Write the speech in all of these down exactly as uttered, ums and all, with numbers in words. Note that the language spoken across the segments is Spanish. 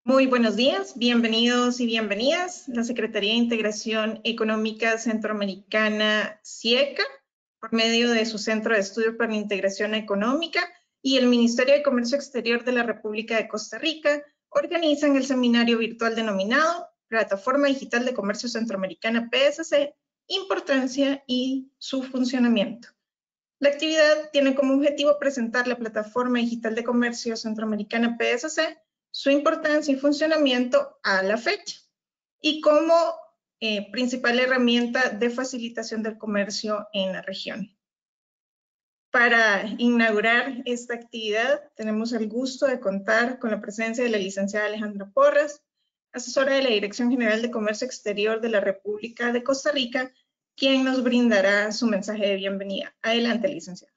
Muy buenos días, bienvenidos y bienvenidas. La Secretaría de Integración Económica Centroamericana, SIECA, por medio de su Centro de Estudio para la Integración Económica y el Ministerio de Comercio Exterior de la República de Costa Rica, organizan el seminario virtual denominado Plataforma Digital de Comercio Centroamericana P S C, Importancia y su Funcionamiento. La actividad tiene como objetivo presentar la Plataforma Digital de Comercio Centroamericana P S C, su importancia y funcionamiento a la fecha, y como eh, principal herramienta de facilitación del comercio en la región. Para inaugurar esta actividad, tenemos el gusto de contar con la presencia de la licenciada Alejandra Porras, asesora de la Dirección General de Comercio Exterior de la República de Costa Rica, quien nos brindará su mensaje de bienvenida. Adelante, licenciada.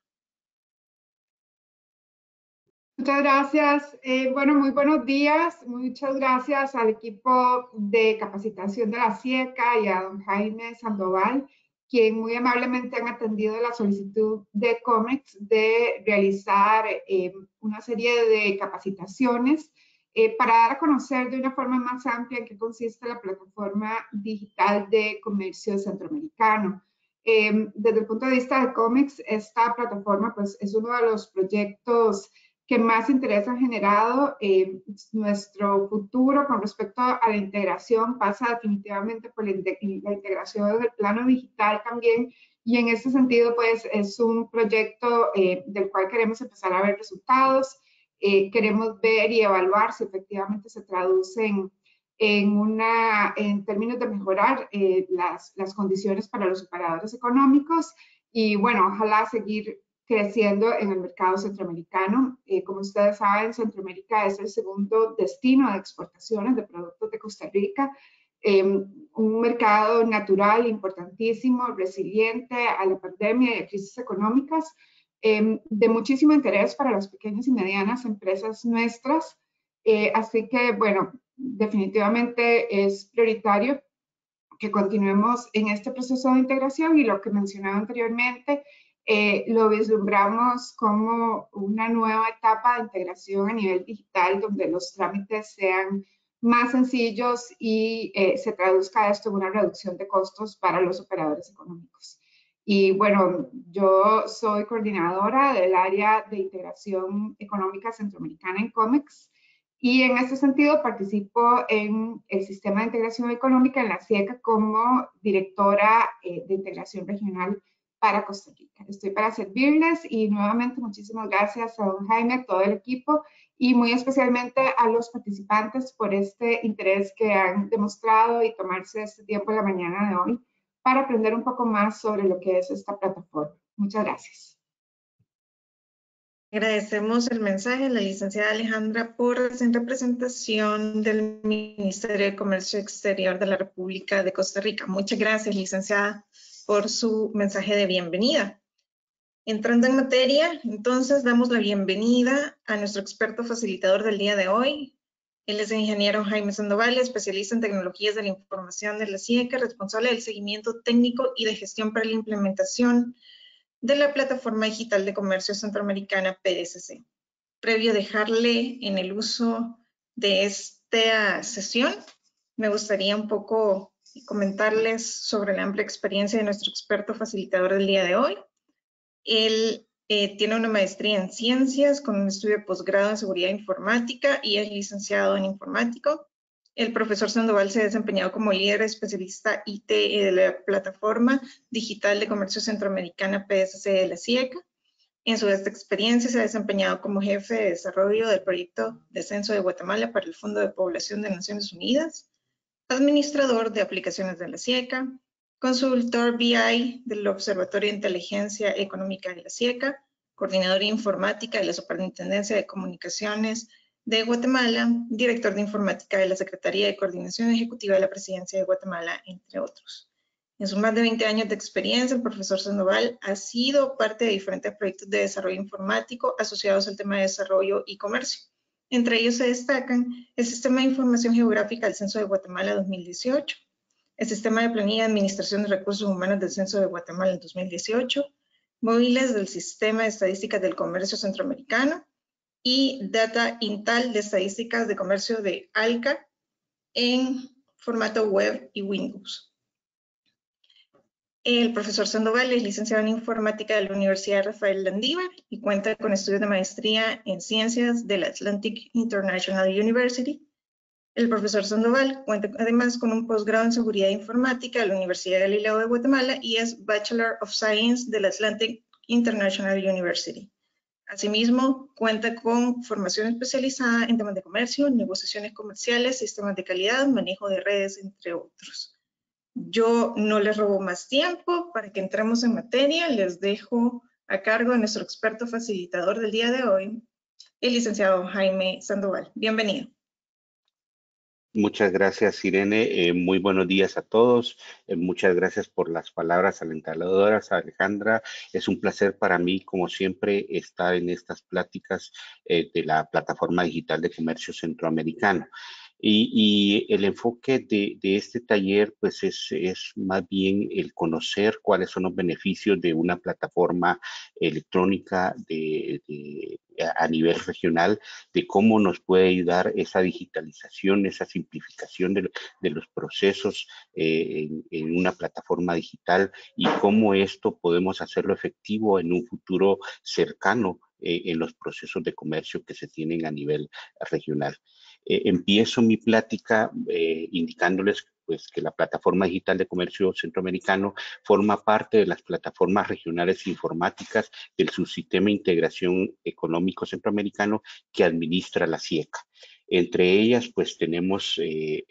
Muchas gracias. Eh, bueno, muy buenos días. Muchas gracias al equipo de capacitación de la SIECA y a don Jaime Sandoval, quien muy amablemente han atendido la solicitud de COMEX de realizar eh, una serie de capacitaciones eh, para dar a conocer de una forma más amplia en qué consiste la plataforma digital de comercio centroamericano. Eh, desde el punto de vista de COMEX, esta plataforma pues, es uno de los proyectos que más interés ha generado. Eh, nuestro futuro con respecto a la integración pasa definitivamente por la, la integración del plano digital también, y en ese sentido pues es un proyecto eh, del cual queremos empezar a ver resultados. Eh, queremos ver y evaluar si efectivamente se traducen en, una, en términos de mejorar eh, las, las condiciones para los operadores económicos y bueno, ojalá seguir creciendo en el mercado centroamericano. Eh, como ustedes saben, Centroamérica es el segundo destino de exportaciones de productos de Costa Rica, eh, un mercado natural importantísimo, resiliente a la pandemia y a crisis económicas, eh, de muchísimo interés para las pequeñas y medianas empresas nuestras. Eh, así que, bueno, definitivamente es prioritario que continuemos en este proceso de integración y lo que mencionaba anteriormente, Eh, lo vislumbramos como una nueva etapa de integración a nivel digital donde los trámites sean más sencillos y eh, se traduzca esto en una reducción de costos para los operadores económicos. Y bueno, yo soy coordinadora del área de integración económica centroamericana en COMEX y en este sentido participo en el sistema de integración económica en la SIECA como directora eh, de integración regional para Costa Rica. Estoy para servirles y nuevamente muchísimas gracias a don Jaime, a todo el equipo y muy especialmente a los participantes por este interés que han demostrado y tomarse este tiempo en la mañana de hoy para aprender un poco más sobre lo que es esta plataforma. Muchas gracias. Agradecemos el mensaje de la licenciada Alejandra Porras en representación del Ministerio de Comercio Exterior de la República de Costa Rica. Muchas gracias, licenciada, por su mensaje de bienvenida. Entrando en materia, entonces damos la bienvenida a nuestro experto facilitador del día de hoy. Él es el ingeniero Jaime Sandoval, especialista en tecnologías de la información de la SIECA, responsable del seguimiento técnico y de gestión para la implementación de la Plataforma Digital de Comercio Centroamericana P S C. Previo a dejarle en el uso de esta sesión, me gustaría un poco comentarles sobre la amplia experiencia de nuestro experto facilitador del día de hoy. Él eh, tiene una maestría en ciencias con un estudio de posgrado en seguridad informática y es licenciado en informático. El profesor Sandoval se ha desempeñado como líder especialista I T de la Plataforma Digital de Comercio Centroamericana P S C de la SIECA. En su vasta experiencia se ha desempeñado como jefe de desarrollo del proyecto de censo de Guatemala para el Fondo de Población de Naciones Unidas, administrador de aplicaciones de la SIECA, consultor B I del Observatorio de Inteligencia Económica de la SIECA, coordinador informática de la Superintendencia de Comunicaciones de Guatemala, director de informática de la Secretaría de Coordinación Ejecutiva de la Presidencia de Guatemala, entre otros. En sus más de veinte años de experiencia, el profesor Sandoval ha sido parte de diferentes proyectos de desarrollo informático asociados al tema de desarrollo y comercio. Entre ellos se destacan el Sistema de Información Geográfica del Censo de Guatemala dos mil dieciocho, el Sistema de Planilla de Administración de Recursos Humanos del Censo de Guatemala dos mil dieciocho, móviles del Sistema de Estadísticas del Comercio Centroamericano, y Data Intal de estadísticas de comercio de ALCA en formato web y Windows. El profesor Sandoval es licenciado en informática de la Universidad Rafael Landívar y cuenta con estudios de maestría en ciencias de la Atlantic International University. El profesor Sandoval cuenta además con un posgrado en seguridad informática de la Universidad Galileo de Guatemala y es Bachelor of Science de la Atlantic International University. Asimismo, cuenta con formación especializada en temas de comercio, negociaciones comerciales, sistemas de calidad, manejo de redes, entre otros. Yo no les robo más tiempo. Para que entremos en materia, les dejo a cargo de nuestro experto facilitador del día de hoy, el licenciado Jaime Sandoval. Bienvenido. Muchas gracias, Irene. Eh, muy buenos días a todos. Eh, muchas gracias por las palabras alentadoras, Alejandra. Es un placer para mí, como siempre, estar en estas pláticas eh, de la Plataforma Digital de Comercio Centroamericano. Y, y el enfoque de, de este taller, pues, es, es más bien el conocer cuáles son los beneficios de una plataforma electrónica de, de, a nivel regional, de cómo nos puede ayudar esa digitalización, esa simplificación de, de los procesos eh, en, en una plataforma digital y cómo esto podemos hacerlo efectivo en un futuro cercano eh, en los procesos de comercio que se tienen a nivel regional. Eh, empiezo mi plática eh, indicándoles pues, que la Plataforma Digital de Comercio Centroamericano forma parte de las plataformas regionales informáticas del Subsistema de Integración Económico Centroamericano que administra la SIECA. Entre ellas, pues tenemos eh,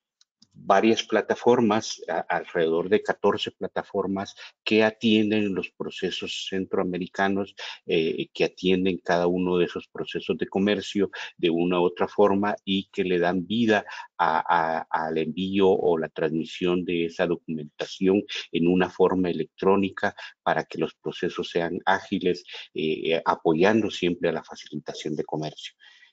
varias plataformas, a, alrededor de catorce plataformas que atienden los procesos centroamericanos, eh, que atienden cada uno de esos procesos de comercio de una u otra forma y que le dan vida a, a, al envío o la transmisión de esa documentación en una forma electrónica para que los procesos sean ágiles, eh, apoyando siempre a la facilitación de comercio.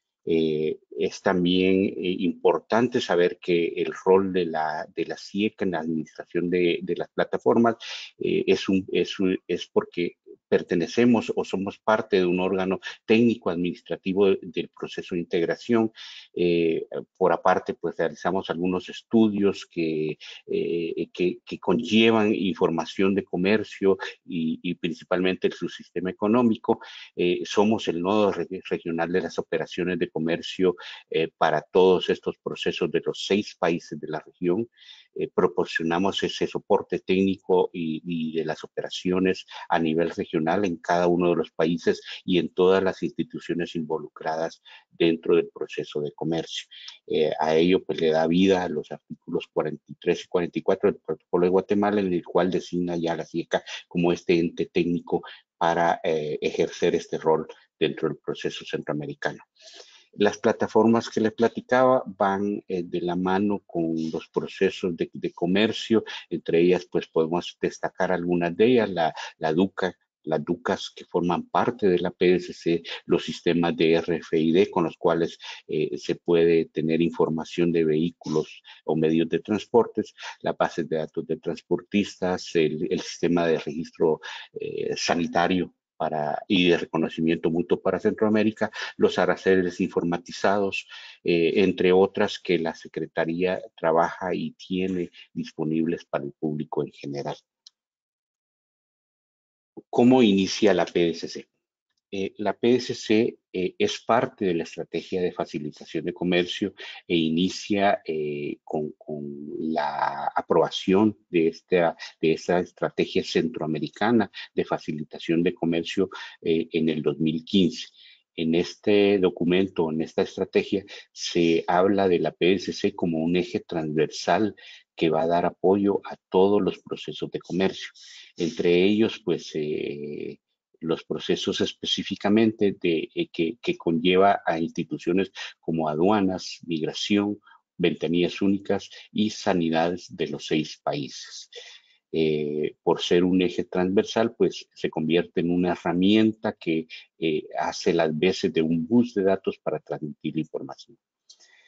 Eh, es también eh, importante saber que el rol de la, de la SIECA en la administración de, de las plataformas eh, es, un, es, un, es porque pertenecemos o somos parte de un órgano técnico administrativo de, del proceso de integración. Eh, por aparte, pues realizamos algunos estudios que, eh, que, que conllevan información de comercio y, y principalmente el subsistema económico. Eh, somos el nodo re regional de las operaciones de comercio eh, para todos estos procesos de los seis países de la región. Eh, proporcionamos ese soporte técnico y, y de las operaciones a nivel regional en cada uno de los países y en todas las instituciones involucradas dentro del proceso de comercio. Eh, a ello pues le da vida a los artículos cuarenta y tres y cuarenta y cuatro del Protocolo de Guatemala, en el cual designa ya a la SIECA como este ente técnico para eh, ejercer este rol dentro del proceso centroamericano. Las plataformas que les platicaba van eh, de la mano con los procesos de, de comercio, entre ellas pues podemos destacar algunas de ellas, la, la DUCA, las DUCAS que forman parte de la P S C, los sistemas de R F I D con los cuales eh, se puede tener información de vehículos o medios de transportes, las bases de datos de transportistas, el, el sistema de registro eh, sanitario para, y de reconocimiento mutuo para Centroamérica, los aranceles informatizados, eh, entre otras que la Secretaría trabaja y tiene disponibles para el público en general. ¿Cómo inicia la P S C? Eh, la P S C eh, es parte de la estrategia de facilitación de comercio e inicia eh, con, con la aprobación de esta, de esta estrategia centroamericana de facilitación de comercio eh, en el dos mil quince. En este documento, en esta estrategia, se habla de la P S C como un eje transversal que va a dar apoyo a todos los procesos de comercio. Entre ellos, pues, eh, los procesos específicamente de, eh, que, que conlleva a instituciones como aduanas, migración, ventanillas únicas y sanidades de los seis países. Eh, por ser un eje transversal, pues se convierte en una herramienta que eh, hace las veces de un bus de datos para transmitir información.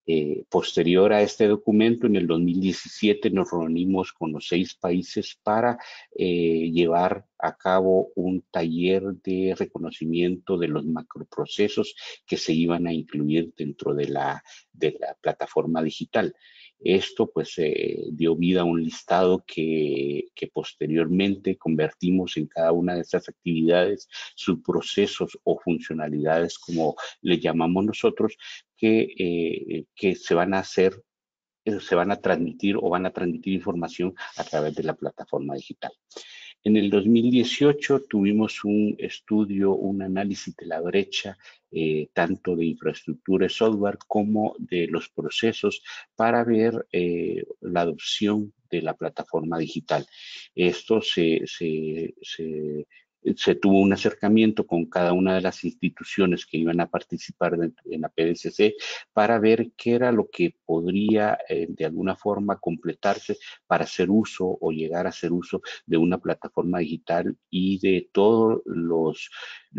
Eh, posterior a este documento, en el dos mil diecisiete nos reunimos con los seis países para eh, llevar a cabo un taller de reconocimiento de los macroprocesos que se iban a incluir dentro de la, de la plataforma digital. Esto pues eh, dio vida a un listado que, que posteriormente convertimos en cada una de estas actividades, subprocesos o funcionalidades, como le llamamos nosotros, que, eh, que se van a hacer, se van a transmitir o van a transmitir información a través de la plataforma digital. En el dos mil dieciocho tuvimos un estudio, un análisis de la brecha, eh, tanto de infraestructura y software como de los procesos, para ver eh, la adopción de la plataforma digital. Esto se, se, se se tuvo un acercamiento con cada una de las instituciones que iban a participar en la P D C C para ver qué era lo que podría eh, de alguna forma completarse para hacer uso o llegar a hacer uso de una plataforma digital y de todos los,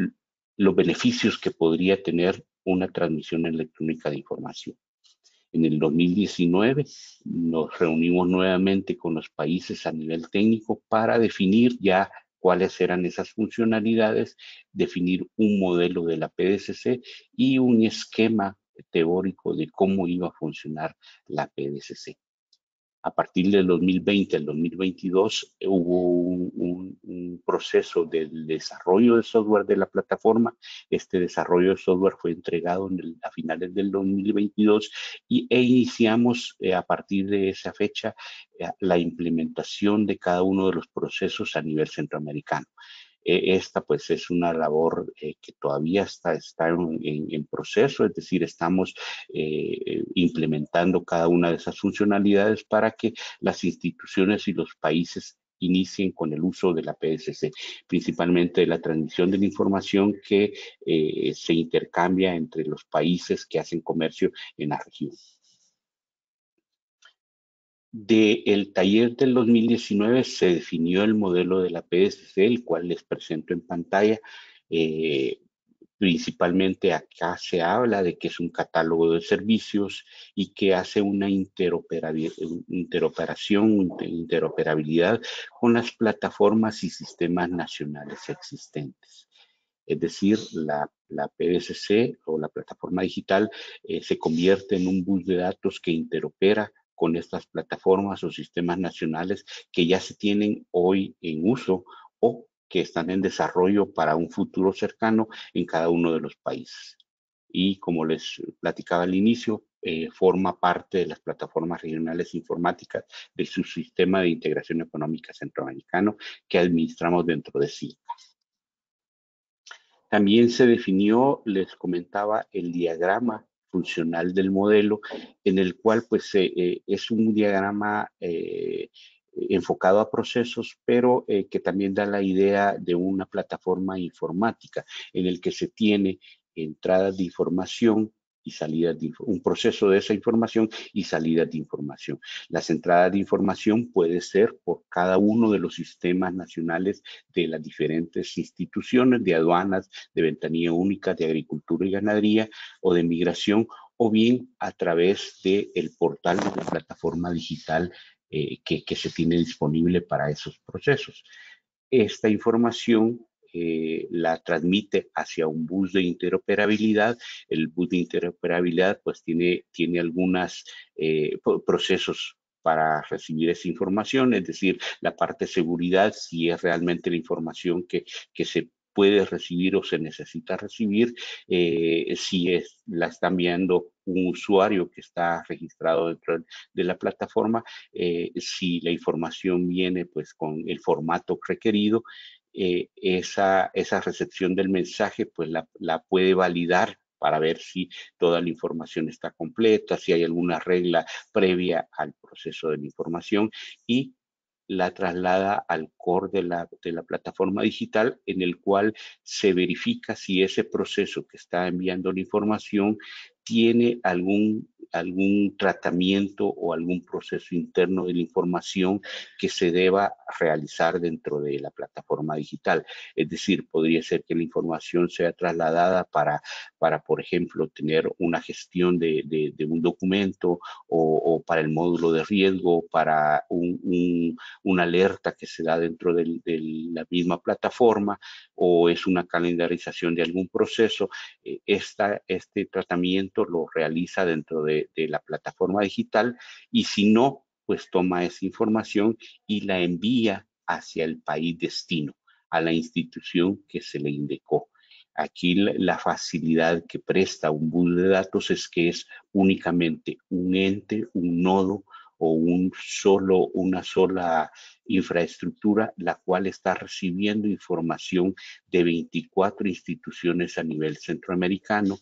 los beneficios que podría tener una transmisión electrónica de información. En el dos mil diecinueve nos reunimos nuevamente con los países a nivel técnico para definir ya cuáles eran esas funcionalidades, definir un modelo de la P D C C y un esquema teórico de cómo iba a funcionar la P D C C. A partir del dos mil veinte al dos mil veintidós hubo un, un, un proceso del desarrollo de software de la plataforma. Este desarrollo de software fue entregado en el, a finales del dos mil veintidós y, e iniciamos eh, a partir de esa fecha eh, la implementación de cada uno de los procesos a nivel centroamericano. Eh, esta pues es una labor eh, que todavía está, está en, en, en proceso, es decir, estamos eh, implementando cada una de esas funcionalidades para que las instituciones y los países inicien con el uso de la P D C C, principalmente la transmisión de la información que eh, se intercambia entre los países que hacen comercio en la región. Del taller del dos mil diecinueve se definió el modelo de la P D C C, el cual les presento en pantalla. Eh, principalmente acá se habla de que es un catálogo de servicios y que hace una interoperación, interoperabilidad con las plataformas y sistemas nacionales existentes. Es decir, la, la P D C C o la plataforma digital eh, se convierte en un bus de datos que interopera con estas plataformas o sistemas nacionales que ya se tienen hoy en uso o que están en desarrollo para un futuro cercano en cada uno de los países. Y como les platicaba al inicio, eh, forma parte de las plataformas regionales informáticas del subsistema de integración económica centroamericano que administramos dentro de C I C A. También se definió, les comentaba, el diagrama funcional del modelo, en el cual pues eh, es un diagrama eh, enfocado a procesos, pero eh, que también da la idea de una plataforma informática en el que se tiene entradas de información y salidas de un proceso de esa información y salidas de información. Las entradas de información puede ser por cada uno de los sistemas nacionales de las diferentes instituciones de aduanas, de ventanilla única, de agricultura y ganadería o de migración, o bien a través del portal de la plataforma digital eh, que, que se tiene disponible para esos procesos. Esta información Eh, la transmite hacia un bus de interoperabilidad. El bus de interoperabilidad pues tiene, tiene algunos eh, procesos para recibir esa información, es decir, la parte de seguridad, si es realmente la información que, que se puede recibir o se necesita recibir, eh, si es, la está enviando un usuario que está registrado dentro de la plataforma, eh, si la información viene pues con el formato requerido, eh, esa, esa recepción del mensaje pues la, la puede validar para ver si toda la información está completa, si hay alguna regla previa al proceso de la información y la traslada al core de la, de la plataforma digital, en el cual se verifica si ese proceso que está enviando la información tiene algún algún tratamiento o algún proceso interno de la información que se deba realizar dentro de la plataforma digital. Es decir, podría ser que la información sea trasladada para, para por ejemplo, tener una gestión de, de, de un documento o, o para el módulo de riesgo, para un, un, una alerta que se da dentro de, de la misma plataforma, o es una calendarización de algún proceso. Esta, este tratamiento lo realiza dentro de, de la plataforma digital, y si no, pues toma esa información y la envía hacia el país destino, a la institución que se le indicó. Aquí la, la facilidad que presta un bus de datos es que es únicamente un ente, un nodo o un solo, una sola infraestructura, la cual está recibiendo información de veinticuatro instituciones a nivel centroamericano,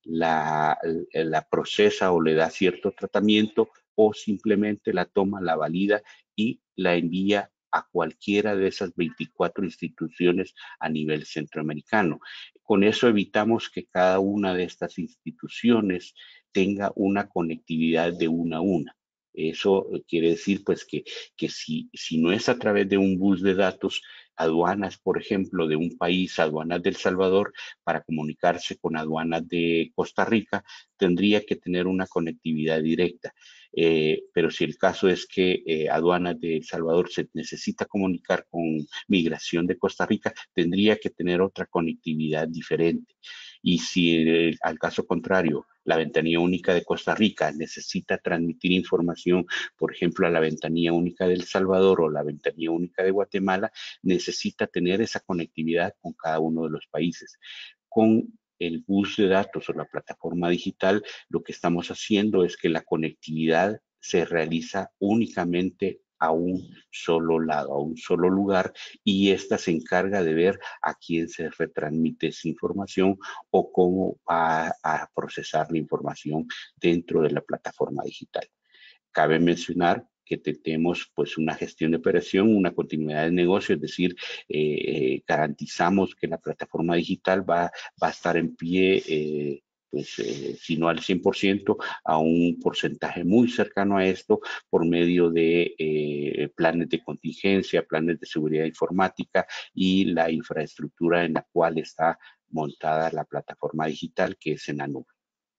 la, la procesa o le da cierto tratamiento, o simplemente la toma, la valida y la envía a cualquiera de esas veinticuatro instituciones a nivel centroamericano. Con eso evitamos que cada una de estas instituciones tenga una conectividad de una a una. Eso quiere decir pues que, que si, si no es a través de un bus de datos, aduanas, por ejemplo, de un país, aduanas de El Salvador, para comunicarse con aduanas de Costa Rica, tendría que tener una conectividad directa. Eh, pero si el caso es que eh, aduanas de El Salvador se necesita comunicar con migración de Costa Rica, tendría que tener otra conectividad diferente. Y si eh, al caso contrario, la ventanilla única de Costa Rica necesita transmitir información, por ejemplo, a la ventanilla única de El Salvador o la ventanilla única de Guatemala, necesita tener esa conectividad con cada uno de los países. Con el bus de datos o la plataforma digital, lo que estamos haciendo es que la conectividad se realiza únicamente a un solo lado, a un solo lugar, y esta se encarga de ver a quién se retransmite esa información o cómo va a procesar la información dentro de la plataforma digital. Cabe mencionar que tenemos pues una gestión de operación, una continuidad de negocio, es decir, eh, garantizamos que la plataforma digital va, va a estar en pie, eh, pues eh, si no al cien por ciento, a un porcentaje muy cercano a esto, por medio de eh, planes de contingencia, planes de seguridad informática y la infraestructura en la cual está montada la plataforma digital, que es en la nube.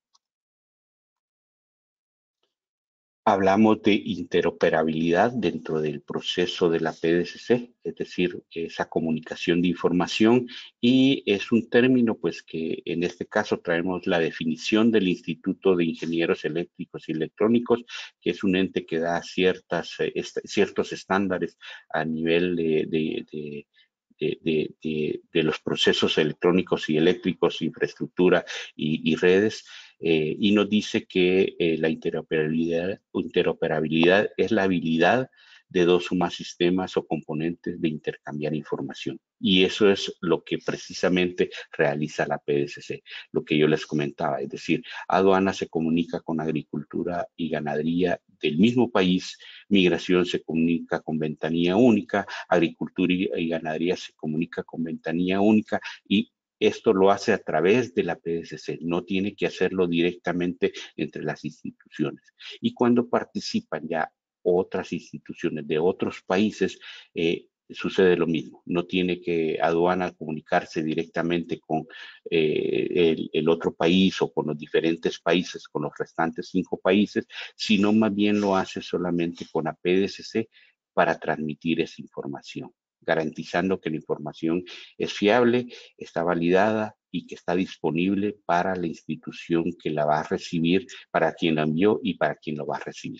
Hablamos de interoperabilidad dentro del proceso de la P D C C, es decir, esa comunicación de información, y es un término pues que en este caso traemos la definición del Instituto de Ingenieros Eléctricos y Electrónicos, que es un ente que da ciertas, eh, est ciertos estándares a nivel de, de, de De, de, de, de los procesos electrónicos y eléctricos, infraestructura y, y redes, eh, y nos dice que eh, la interoperabilidad, interoperabilidad es la habilidad de dos o más sistemas o componentes de intercambiar información. Y eso es lo que precisamente realiza la P D C C, lo que yo les comentaba, es decir, aduana se comunica con agricultura y ganadería del mismo país, migración se comunica con ventanilla única, agricultura y ganadería se comunica con ventanilla única, y esto lo hace a través de la P D C C, no tiene que hacerlo directamente entre las instituciones. Y cuando participan ya otras instituciones de otros países, eh, sucede lo mismo. No tiene que aduana comunicarse directamente con eh, el, el otro país o con los diferentes países, con los restantes cinco países, sino más bien lo hace solamente con la P D C C para transmitir esa información, garantizando que la información es fiable, está validada y que está disponible para la institución que la va a recibir, para quien la envió y para quien lo va a recibir.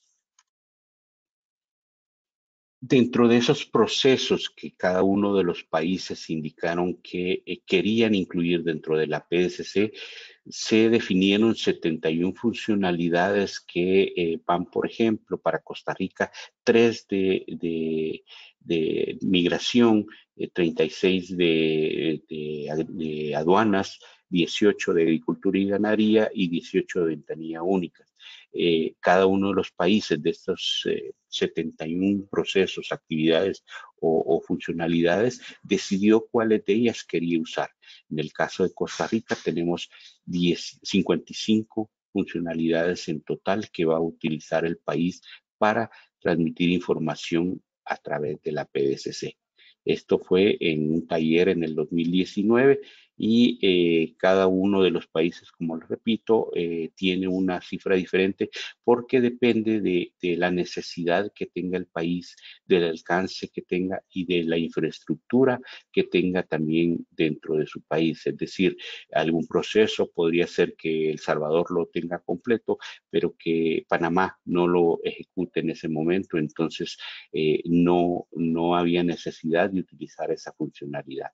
Dentro de esos procesos que cada uno de los países indicaron que eh, querían incluir dentro de la P D C C, se definieron setenta y una funcionalidades que eh, van, por ejemplo, para Costa Rica, tres de, de, de migración, eh, treinta y seis de, de, de aduanas, dieciocho de agricultura y ganadería y dieciocho de ventanilla única. Eh, cada uno de los países de estos eh, setenta y un procesos, actividades o, o funcionalidades decidió cuáles de ellas quería usar. En el caso de Costa Rica tenemos diez, cincuenta y cinco funcionalidades en total que va a utilizar el país para transmitir información a través de la P D C C. Esto fue en un taller en el dos mil diecinueve y eh, cada uno de los países, como les repito, eh, tiene una cifra diferente porque depende de, de la necesidad que tenga el país, del alcance que tenga y de la infraestructura que tenga también dentro de su país. Es decir, algún proceso podría ser que El Salvador lo tenga completo, pero que Panamá no lo ejecute en ese momento, entonces eh, no, no había necesidad de utilizar esa funcionalidad.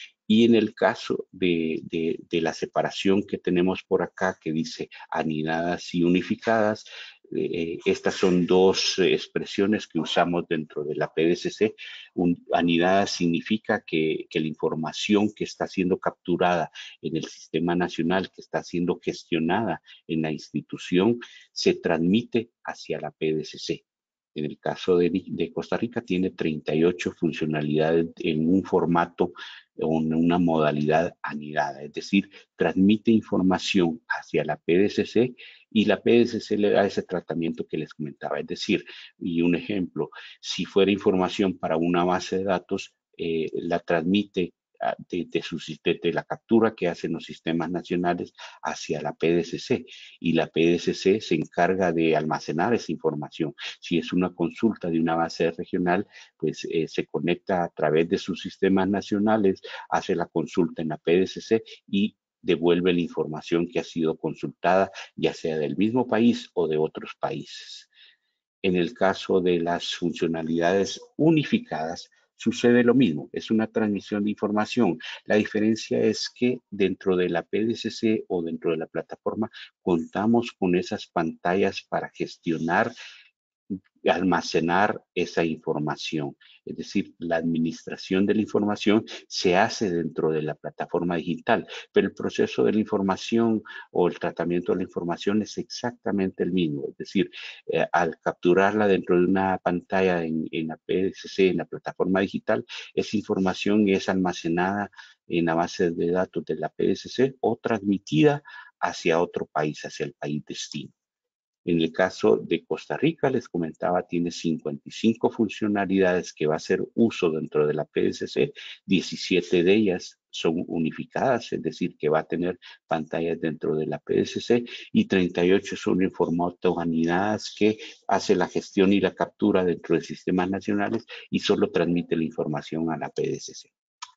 Y en el caso de, de, de la separación que tenemos por acá, que dice anidadas y unificadas, eh, estas son dos eh, expresiones que usamos dentro de la P D C C. Un, anidada significa que, que la información que está siendo capturada en el sistema nacional, que está siendo gestionada en la institución, se transmite hacia la P D C C. En el caso de, de Costa Rica tiene treinta y ocho funcionalidades en un formato o en una modalidad anidada, es decir, transmite información hacia la P D C C y la P D C C le da ese tratamiento que les comentaba. Es decir, y un ejemplo, si fuera información para una base de datos, eh, la transmite de, de, su, de, de la captura que hacen los sistemas nacionales hacia la P D C C y la P D C C se encarga de almacenar esa información. Si es una consulta de una base regional, pues eh, se conecta a través de sus sistemas nacionales, hace la consulta en la P D C C y devuelve la información que ha sido consultada, ya sea del mismo país o de otros países. En el caso de las funcionalidades unificadas, sucede lo mismo, es una transmisión de información. La diferencia es que dentro de la P D C C o dentro de la plataforma contamos con esas pantallas para gestionar y almacenar esa información. Es decir, la administración de la información se hace dentro de la plataforma digital, pero el proceso de la información o el tratamiento de la información es exactamente el mismo. Es decir, eh, al capturarla dentro de una pantalla en, en la P D C C, en la plataforma digital, esa información es almacenada en la base de datos de la P D C C o transmitida hacia otro país, hacia el país destino. En el caso de Costa Rica, les comentaba, tiene cincuenta y cinco funcionalidades que va a hacer uso dentro de la P D C C, diecisiete de ellas son unificadas, es decir, que va a tener pantallas dentro de la P D C C y treinta y ocho son en formato anidadas que hace la gestión y la captura dentro de sistemas nacionales y solo transmite la información a la P D C C.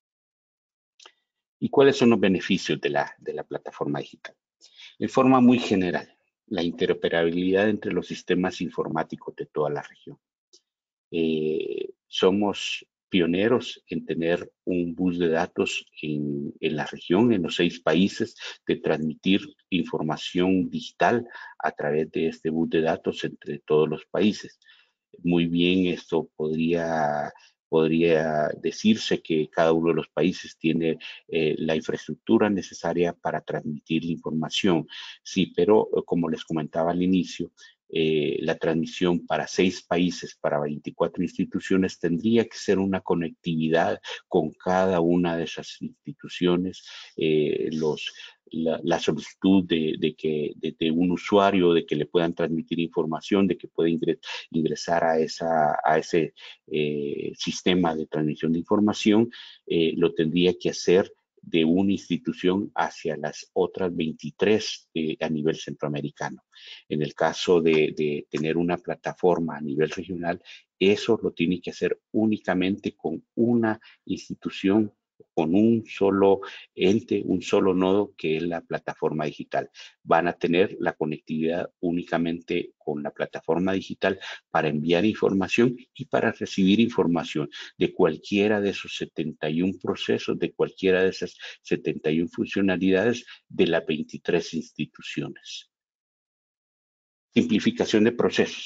¿Y cuáles son los beneficios de la, de la plataforma digital? De forma muy general, la interoperabilidad entre los sistemas informáticos de toda la región. Eh, somos pioneros en tener un bus de datos en, en la región, en los seis países, de transmitir información digital a través de este bus de datos entre todos los países. Muy bien, esto podría... Podría decirse que cada uno de los países tiene eh, la infraestructura necesaria para transmitir la información. Sí, pero como les comentaba al inicio, eh, la transmisión para seis países, para veinticuatro instituciones, tendría que ser una conectividad con cada una de esas instituciones. Eh, los, la, la solicitud de, de que de, de un usuario, de que le puedan transmitir información, de que pueda ingres, ingresar a, esa, a ese eh, sistema de transmisión de información, eh, lo tendría que hacer de una institución hacia las otras veintitrés eh, a nivel centroamericano. En el caso de, de tener una plataforma a nivel regional, eso lo tiene que hacer únicamente con una institución, con un solo ente, un solo nodo que es la plataforma digital. Van a tener la conectividad únicamente con la plataforma digital para enviar información y para recibir información de cualquiera de esos setenta y un procesos, de cualquiera de esas setenta y una funcionalidades de las veintitrés instituciones. Simplificación de procesos.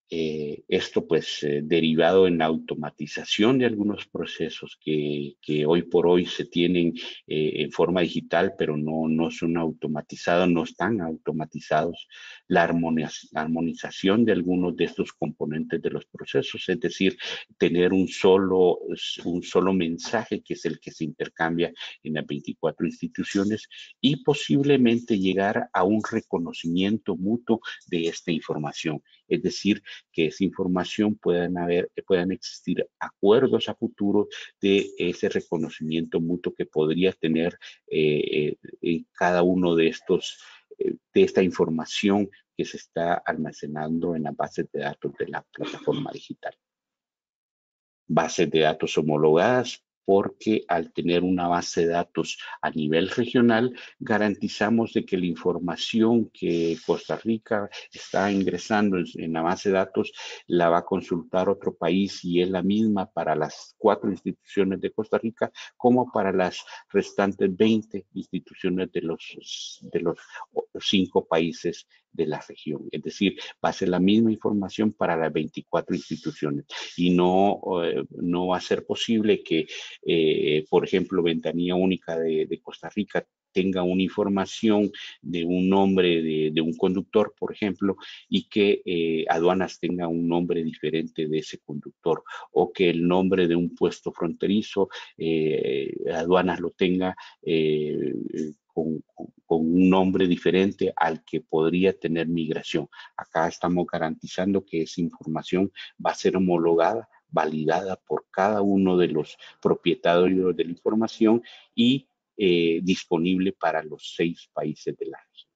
Eh, esto pues eh, derivado en la automatización de algunos procesos que, que hoy por hoy se tienen eh, en forma digital, pero no, no son automatizados, no están automatizados. La armoniz armonización de algunos de estos componentes de los procesos, es decir, tener un solo, un solo mensaje que es el que se intercambia en las veinticuatro instituciones y posiblemente llegar a un reconocimiento mutuo de esta información. Es decir, que esa información puedan haber, puedan existir acuerdos a futuro de ese reconocimiento mutuo que podría tener eh, eh, cada uno de estos, eh, de esta información que se está almacenando en las bases de datos de la plataforma digital. Bases de datos homologadas, porque al tener una base de datos a nivel regional, garantizamos de que la información que Costa Rica está ingresando en, en la base de datos la va a consultar otro país y es la misma para las cuatro instituciones de Costa Rica como para las restantes veinte instituciones de los, de los cinco países de la región. Es decir, va a ser la misma información para las veinticuatro instituciones y no, eh, no va a ser posible que, eh, por ejemplo, Ventanilla Única de, de Costa Rica tenga una información de un nombre de, de un conductor, por ejemplo, y que eh, aduanas tenga un nombre diferente de ese conductor, o que el nombre de un puesto fronterizo, eh, aduanas lo tenga eh, con, con, con un nombre diferente al que podría tener migración. Acá estamos garantizando que esa información va a ser homologada, validada por cada uno de los propietarios de la información y eh, disponible para los seis países de la región.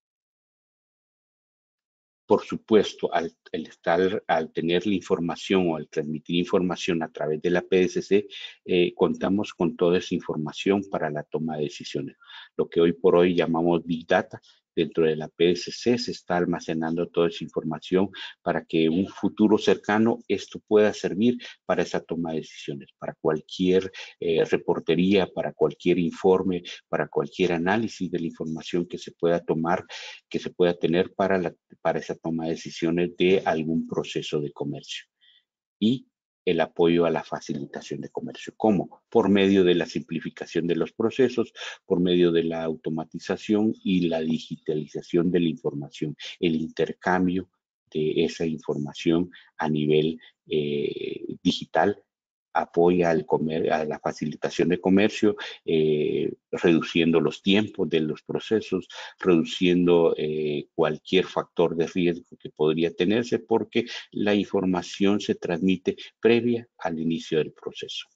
Por supuesto, al, al, estar, al tener la información o al transmitir información a través de la P D C C, eh, contamos con toda esa información para la toma de decisiones. Lo que hoy por hoy llamamos Big Data, dentro de la P D C C se está almacenando toda esa información para que en un futuro cercano esto pueda servir para esa toma de decisiones, para cualquier eh, reportería, para cualquier informe, para cualquier análisis de la información que se pueda tomar, que se pueda tener para, la, para esa toma de decisiones de algún proceso de comercio. Y el apoyo a la facilitación de comercio. ¿Cómo? Por medio de la simplificación de los procesos, por medio de la automatización y la digitalización de la información, el intercambio de esa información a nivel eh, digital apoya al comer, a la facilitación de comercio, eh, reduciendo los tiempos de los procesos, reduciendo eh, cualquier factor de riesgo que podría tenerse porque la información se transmite previa al inicio del proceso.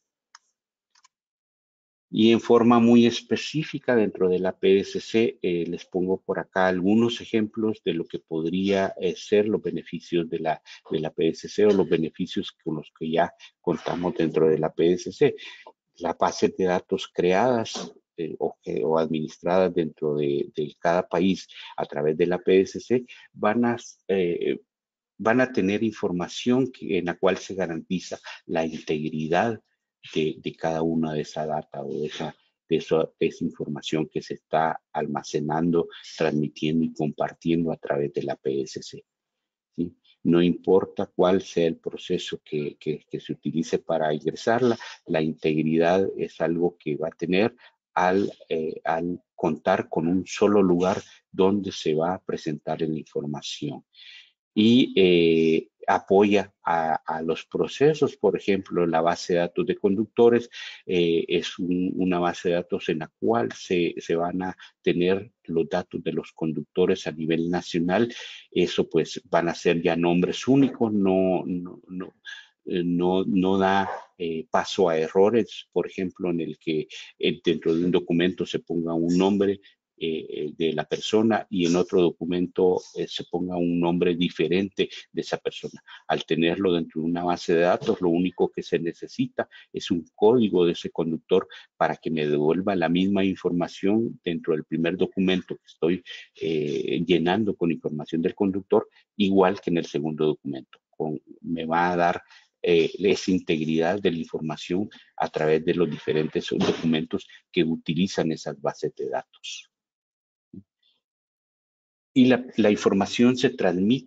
Y en forma muy específica dentro de la P D C C, eh, les pongo por acá algunos ejemplos de lo que podría eh, ser los beneficios de la, de la P D C C o los beneficios con los que ya contamos dentro de la P D C C. Las bases de datos creadas eh, o, que, o administradas dentro de, de cada país a través de la P D C C van a... Eh, van a tener información que, en la cual se garantiza la integridad de, de cada una de esa data o de esa, de, eso, de esa información que se está almacenando, transmitiendo y compartiendo a través de la P D C C. ¿Sí? No importa cuál sea el proceso que, que, que se utilice para ingresarla, la integridad es algo que va a tener al, eh, al contar con un solo lugar donde se va a presentar la información. Y eh, apoya a, a los procesos, por ejemplo, la base de datos de conductores eh, es un, una base de datos en la cual se, se van a tener los datos de los conductores a nivel nacional. Eso pues van a ser ya nombres únicos, no, no, no, no, no da eh, paso a errores, por ejemplo, en el que eh, dentro de un documento se ponga un nombre Eh, de la persona y en otro documento eh, se ponga un nombre diferente de esa persona. Al tenerlo dentro de una base de datos, lo único que se necesita es un código de ese conductor para que me devuelva la misma información dentro del primer documento que estoy eh, llenando con información del conductor, igual que en el segundo documento. Con, me va a dar Eh, esa integridad de la información a través de los diferentes documentos que utilizan esas bases de datos. Y la, la información se transmite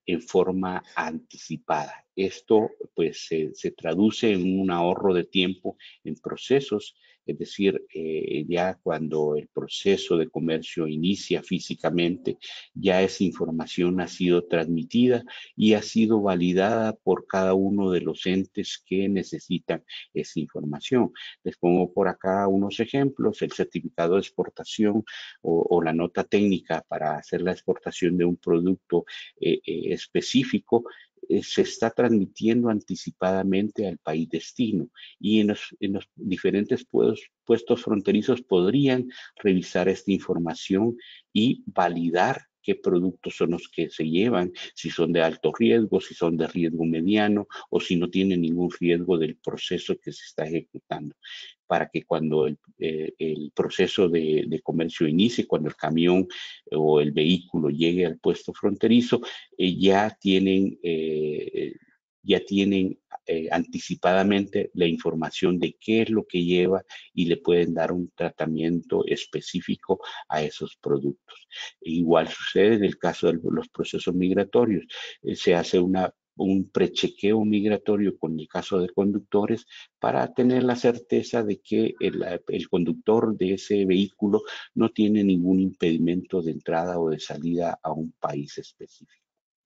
en forma anticipada. Esto pues se, se traduce en un ahorro de tiempo en procesos, es decir, eh, ya cuando el proceso de comercio inicia físicamente, ya esa información ha sido transmitida y ha sido validada por cada uno de los entes que necesitan esa información. Les pongo por acá unos ejemplos: el certificado de exportación o, o la nota técnica para hacer la exportación de un producto eh, eh, específico. Eh, se está transmitiendo anticipadamente al país destino, y en los, en los diferentes puestos, puestos fronterizos podrían revisar esta información y validar qué productos son los que se llevan, si son de alto riesgo, si son de riesgo mediano o si no tienen ningún riesgo del proceso que se está ejecutando, para que cuando el, eh, el proceso de, de comercio inicie, cuando el camión o el vehículo llegue al puesto fronterizo, eh, ya tienen, eh, ya tienen eh, anticipadamente la información de qué es lo que lleva y le pueden dar un tratamiento específico a esos productos. Igual sucede en el caso de los procesos migratorios. Eh, se hace una un prechequeo migratorio con el caso de conductores para tener la certeza de que el, el conductor de ese vehículo no tiene ningún impedimento de entrada o de salida a un país específico.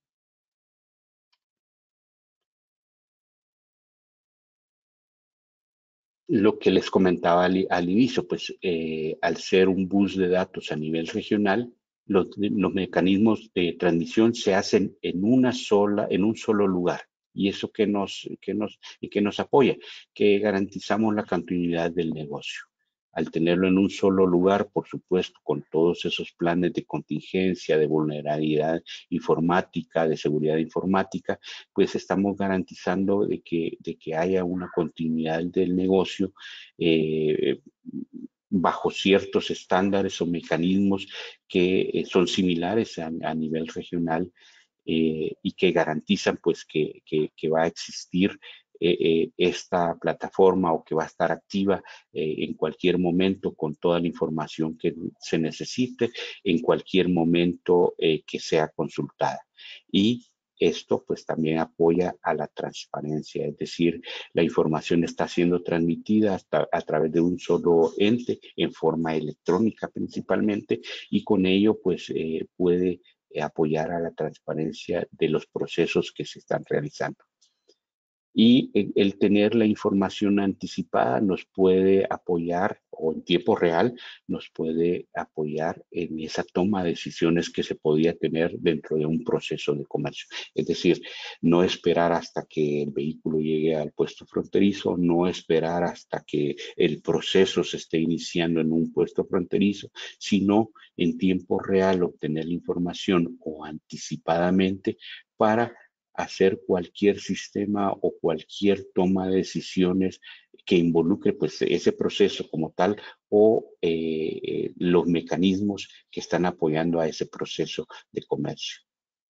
Lo que les comentaba al, al inicio, pues eh, al ser un bus de datos a nivel regional, los, los mecanismos de transmisión se hacen en una sola, en un solo lugar. ¿Y eso qué nos, qué nos, y qué nos apoya? Que garantizamos la continuidad del negocio. Al tenerlo en un solo lugar, por supuesto, con todos esos planes de contingencia, de vulnerabilidad informática, de seguridad informática, pues estamos garantizando de que, de que haya una continuidad del negocio eh, bajo ciertos estándares o mecanismos que eh, son similares a, a nivel regional eh, y que garantizan pues que, que, que va a existir eh, eh, esta plataforma o que va a estar activa eh, en cualquier momento con toda la información que se necesite, en cualquier momento eh, que sea consultada. Y esto pues también apoya a la transparencia, es decir, la información está siendo transmitida hasta a través de un solo ente en forma electrónica principalmente, y con ello pues eh, puede apoyar a la transparencia de los procesos que se están realizando. Y el, el tener la información anticipada nos puede apoyar, o en tiempo real, nos puede apoyar en esa toma de decisiones que se podía tener dentro de un proceso de comercio. Es decir, no esperar hasta que el vehículo llegue al puesto fronterizo, no esperar hasta que el proceso se esté iniciando en un puesto fronterizo, sino en tiempo real obtener la información o anticipadamente para hacer cualquier sistema o cualquier toma de decisiones que involucre pues ese proceso como tal o eh, los mecanismos que están apoyando a ese proceso de comercio.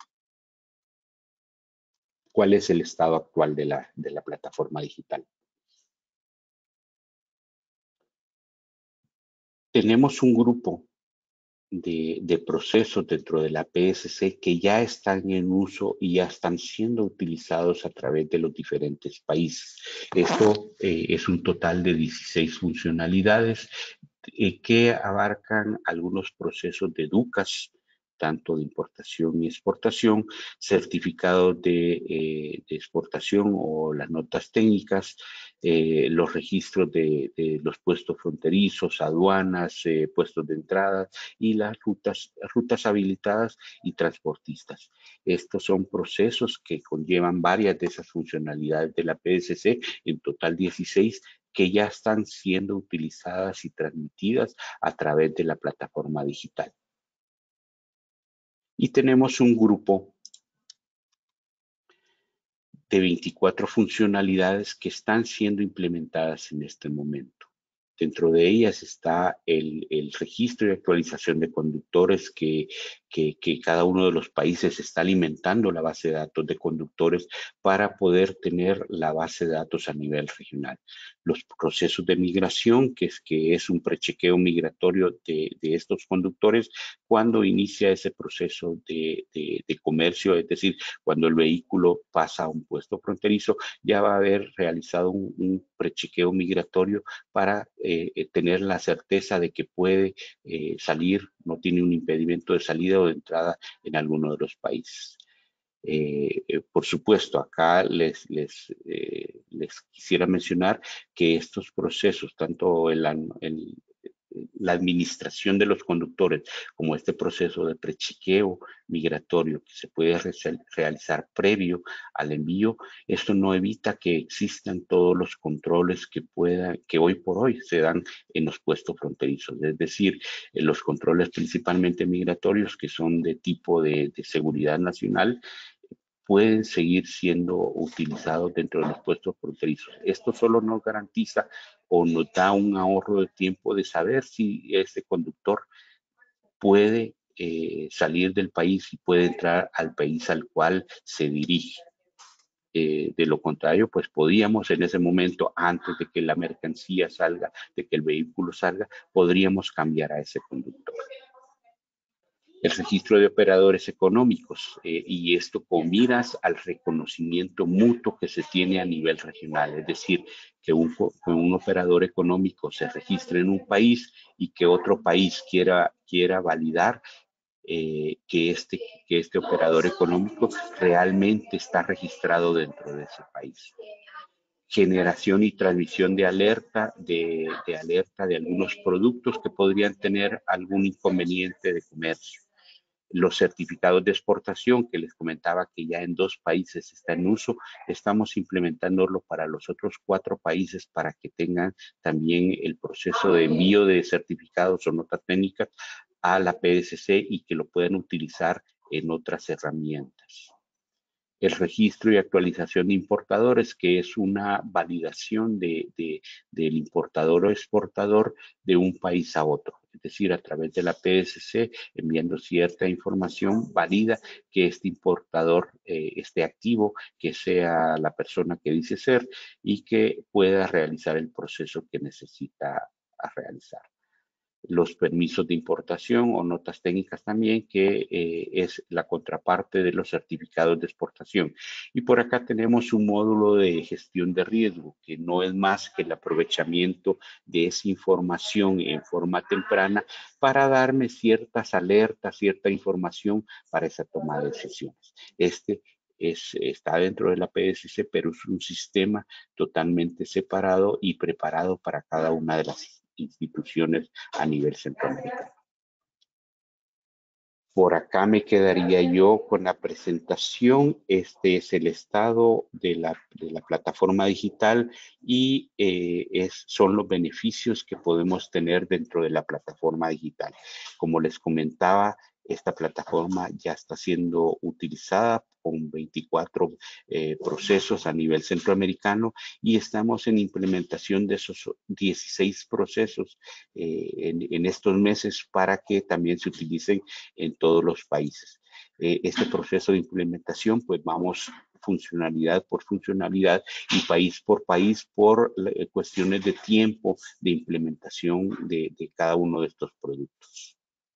¿Cuál es el estado actual de la, de la plataforma digital? Tenemos un grupo De, de procesos dentro de la P S C que ya están en uso y ya están siendo utilizados a través de los diferentes países. Esto eh, es un total de dieciséis funcionalidades eh, que abarcan algunos procesos de DUCAS, tanto de importación y exportación, certificados de, eh, de exportación o las notas técnicas, eh, los registros de, de los puestos fronterizos, aduanas, eh, puestos de entrada y las rutas, rutas habilitadas y transportistas. Estos son procesos que conllevan varias de esas funcionalidades de la P S C, en total dieciséis, que ya están siendo utilizadas y transmitidas a través de la plataforma digital. Y tenemos un grupo de veinticuatro funcionalidades que están siendo implementadas en este momento. Dentro de ellas está el, el registro y actualización de conductores que, que, que cada uno de los países está alimentando la base de datos de conductores para poder tener la base de datos a nivel regional. los procesos de migración, que es, que es un prechequeo migratorio de, de estos conductores cuando inicia ese proceso de, de, de comercio, es decir, cuando el vehículo pasa a un puesto fronterizo, ya va a haber realizado un, un prechequeo migratorio para eh, tener la certeza de que puede eh, salir, no tiene un impedimento de salida o de entrada en alguno de los países. Eh, eh, por supuesto, acá les, les, eh, les quisiera mencionar que estos procesos, tanto el, el, la administración de los conductores como este proceso de prechequeo migratorio que se puede re realizar previo al envío, esto no evita que existan todos los controles que puedan, que hoy por hoy se dan en los puestos fronterizos, es decir, los controles principalmente migratorios que son de tipo de, de seguridad nacional, pueden seguir siendo utilizados dentro de los puestos fronterizos. Esto solo nos garantiza o nos da un ahorro de tiempo de saber si ese conductor puede eh, salir del país y puede entrar al país al cual se dirige. Eh, de lo contrario, pues podríamos en ese momento, antes de que la mercancía salga, de que el vehículo salga, podríamos cambiar a ese conductor. El registro de operadores económicos eh, y esto con miras al reconocimiento mutuo que se tiene a nivel regional, es decir, que un, que un operador económico se registre en un país y que otro país quiera, quiera validar eh, que, este, que este operador económico realmente está registrado dentro de ese país. Generación y transmisión de alerta de, de alerta de algunos productos que podrían tener algún inconveniente de comercio. Los certificados de exportación que les comentaba que ya en dos países está en uso, estamos implementándolo para los otros cuatro países para que tengan también el proceso de envío de certificados o notas técnicas a la P S C y que lo puedan utilizar en otras herramientas. El registro y actualización de importadores, que es una validación de, de, del importador o exportador de un país a otro. Es decir, a través de la P S C, enviando cierta información, valida que este importador eh, esté activo, que sea la persona que dice ser y que pueda realizar el proceso que necesita realizar. Los permisos de importación o notas técnicas también, que eh, es la contraparte de los certificados de exportación. Y por acá tenemos un módulo de gestión de riesgo, que no es más que el aprovechamiento de esa información en forma temprana para darme ciertas alertas, cierta información para esa toma de decisiones. Este Es, está dentro de la P S C, pero es un sistema totalmente separado y preparado para cada una de las instituciones a nivel centroamericano. Por acá me quedaría yo con la presentación. Este es el estado de la, de la plataforma digital y eh, es, son los beneficios que podemos tener dentro de la plataforma digital. Como les comentaba, esta plataforma ya está siendo utilizada con veinticuatro eh, procesos a nivel centroamericano y estamos en implementación de esos dieciséis procesos eh, en, en estos meses para que también se utilicen en todos los países. Eh, este proceso de implementación, pues vamos funcionalidad por funcionalidad y país por país por eh, cuestiones de tiempo de implementación de, de cada uno de estos productos.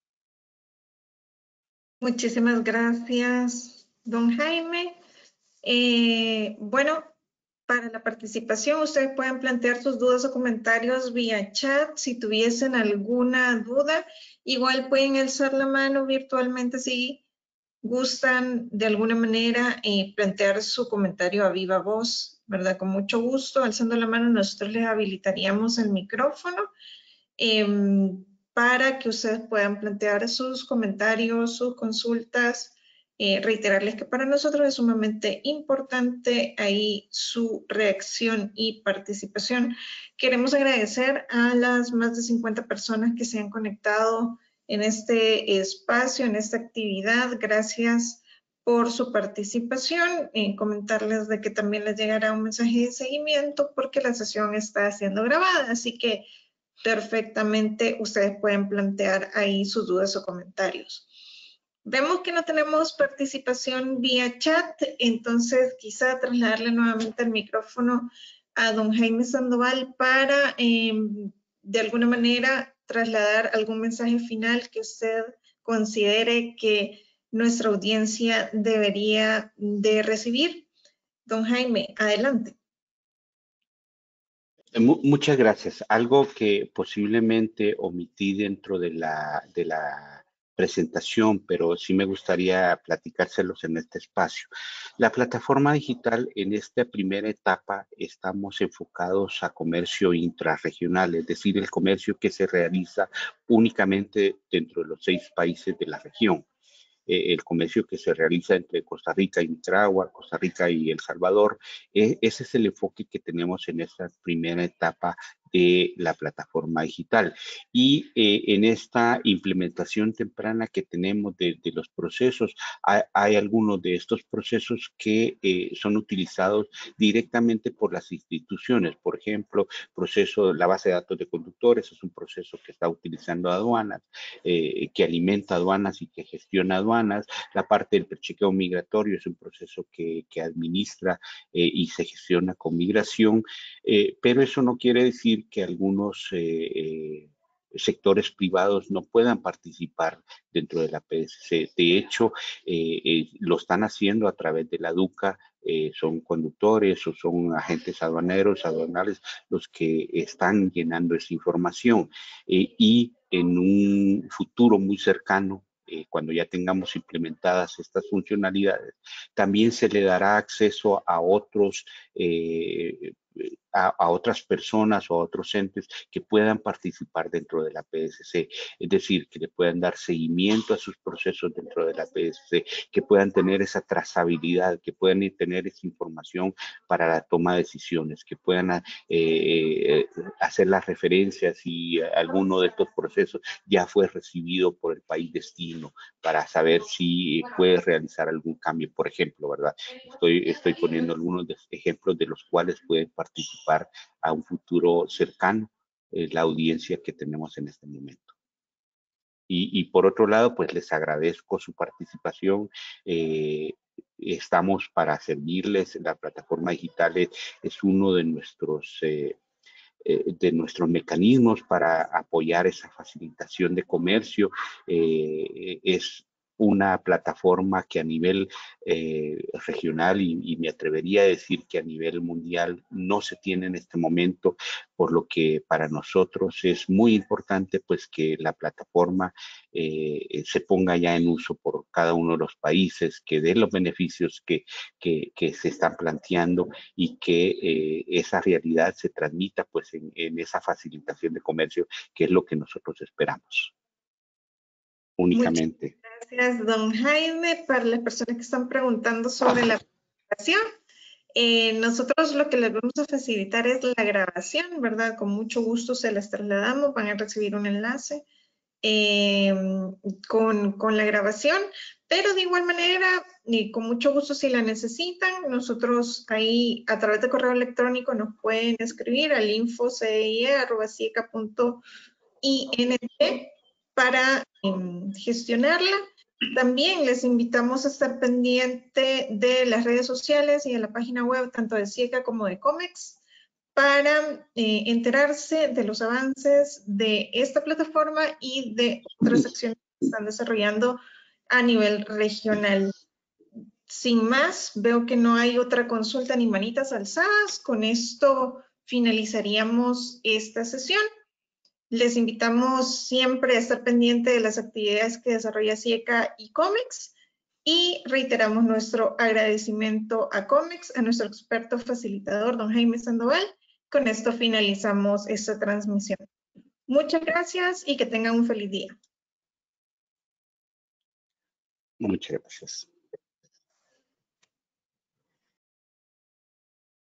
Muchísimas gracias, don Jaime. Eh, bueno, para la participación, ustedes pueden plantear sus dudas o comentarios vía chat. Si tuviesen alguna duda, igual pueden alzar la mano virtualmente si gustan de alguna manera eh, plantear su comentario a viva voz, ¿verdad? Con mucho gusto, alzando la mano, nosotros les habilitaríamos el micrófono eh, para que ustedes puedan plantear sus comentarios, sus consultas. Eh, reiterarles que para nosotros es sumamente importante ahí su reacción y participación. Queremos agradecer a las más de cincuenta personas que se han conectado en este espacio, en esta actividad. Gracias por su participación. Eh, comentarles de que también les llegará un mensaje de seguimiento porque la sesión está siendo grabada, así que perfectamente ustedes pueden plantear ahí sus dudas o comentarios. Vemos que no tenemos participación vía chat, entonces quizá trasladarle nuevamente el micrófono a don Jaime Sandoval para, eh, de alguna manera, trasladar algún mensaje final que usted considere que nuestra audiencia debería de recibir. Don Jaime, adelante. Muchas gracias. Algo que posiblemente omití dentro de la, de la presentación, pero sí me gustaría platicárselos en este espacio. La plataforma digital, en esta primera etapa, estamos enfocados a comercio intrarregional, es decir, el comercio que se realiza únicamente dentro de los seis países de la región. Eh, el comercio que se realiza entre Costa Rica y Nicaragua, Costa Rica y El Salvador. Eh, ese es el enfoque que tenemos en esta primera etapa de la plataforma digital. Y eh, en esta implementación temprana que tenemos de, de los procesos, hay, hay algunos de estos procesos que eh, son utilizados directamente por las instituciones. Por ejemplo, proceso, la base de datos de conductores es un proceso que está utilizando aduanas, eh, que alimenta aduanas y que gestiona aduanas. La parte del prechequeo migratorio es un proceso que, que administra eh, y se gestiona con migración, eh, pero eso no quiere decir que algunos eh, eh, sectores privados no puedan participar dentro de la P S C. De hecho, eh, eh, lo están haciendo a través de la DUCA, eh, son conductores o son agentes aduaneros, aduanales, los que están llenando esa información. Eh, y en un futuro muy cercano, eh, cuando ya tengamos implementadas estas funcionalidades, también se le dará acceso a otros eh, A, a otras personas o a otros entes que puedan participar dentro de la P S C, es decir, que le puedan dar seguimiento a sus procesos dentro de la P S C, que puedan tener esa trazabilidad, que puedan tener esa información para la toma de decisiones, que puedan eh, hacer las referencias si alguno de estos procesos ya fue recibido por el país destino, para saber si puede realizar algún cambio, por ejemplo, ¿verdad? Estoy, estoy poniendo algunos de ejemplos de los cuales pueden participar a un futuro cercano eh, la audiencia que tenemos en este momento. Y, y por otro lado, pues les agradezco su participación. Eh, estamos para servirles. La plataforma digital es, es uno de nuestros eh, eh, de nuestros mecanismos para apoyar esa facilitación de comercio. Eh, es una plataforma que a nivel eh, regional y, y me atrevería a decir que a nivel mundial no se tiene en este momento, por lo que para nosotros es muy importante pues que la plataforma eh, se ponga ya en uso por cada uno de los países, que dé los beneficios que, que, que se están planteando y que eh, esa realidad se transmita pues en, en esa facilitación de comercio, que es lo que nosotros esperamos únicamente. Muchas gracias, don Jaime. Para las personas que están preguntando sobre la presentación, eh, nosotros lo que les vamos a facilitar es la grabación, ¿verdad? Con mucho gusto se las trasladamos, van a recibir un enlace eh, con, con la grabación, pero de igual manera, y con mucho gusto si la necesitan, nosotros ahí a través de correo electrónico nos pueden escribir al info c i e arroba sieca punto i n t para eh, gestionarla. También les invitamos a estar pendiente de las redes sociales y de la página web tanto de SIECA como de COMEX para eh, enterarse de los avances de esta plataforma y de otras acciones que están desarrollando a nivel regional. Sin más, veo que no hay otra consulta ni manitas alzadas. Con esto finalizaríamos esta sesión. Les invitamos siempre a estar pendiente de las actividades que desarrolla SIECA y COMEX y reiteramos nuestro agradecimiento a COMEX, a nuestro experto facilitador, don Jaime Sandoval. Con esto finalizamos esta transmisión. Muchas gracias y que tengan un feliz día. Muchas gracias.